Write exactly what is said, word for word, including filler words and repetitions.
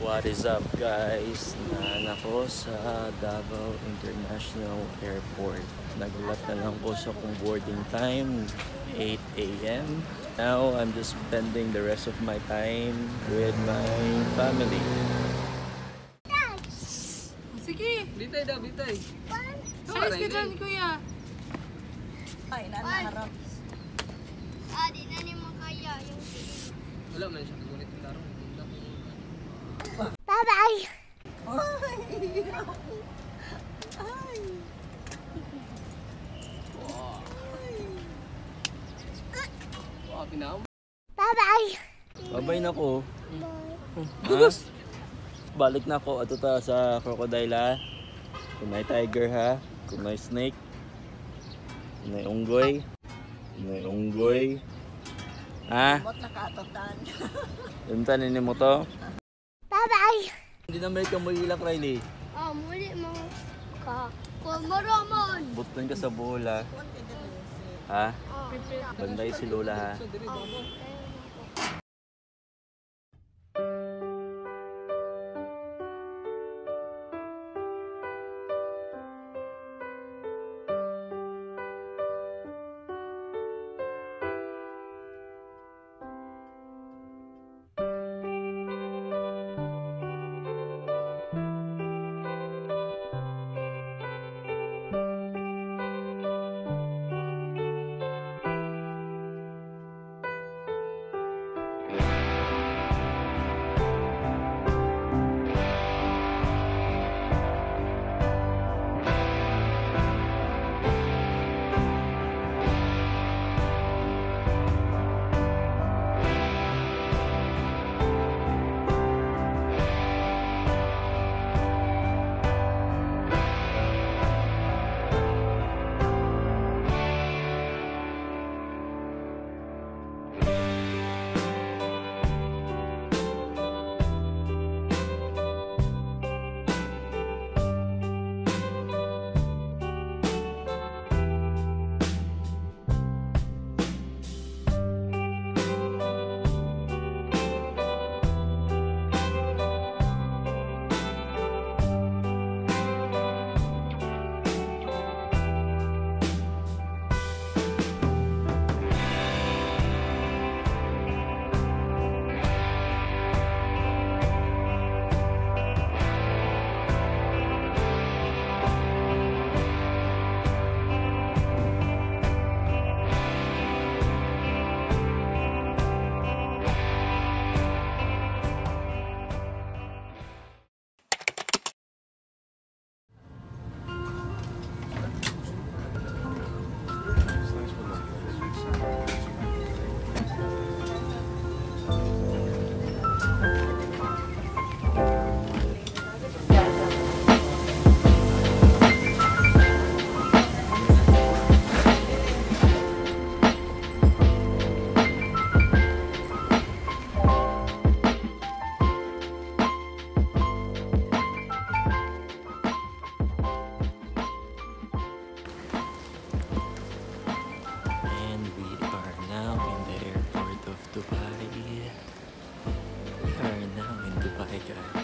What is up guys? Naan ako sa Davao International Airport. Nagulat na lang po sa kung boarding time, eight A M Now I'm just spending the rest of my time with my family. Sige! Bitay daw, bitay. Alis ka dyan, kuya. Ay, nanaharap. Ah, di na ni mo kaya yung sige. Wala man siya kagunit ng tarong. Bye-bye! Ay! Ay! Wow. Wow, pinam. Bye-bye! Babay na ko. Bye. Ha? Balik na ako ato ta sa crocodile ha. Kunay tiger ha. Kunay snake. Kunay unggoy. Kunay unggoy. Ha? Mot na katotan. Imtanin mo to? Bye-bye! Hindi na may kamulilak Riley. Ah, muli mo ka. Kung maramon! Butan ka sa bola. Ha? Banday si Lola ha. We are now in Dubai, guys.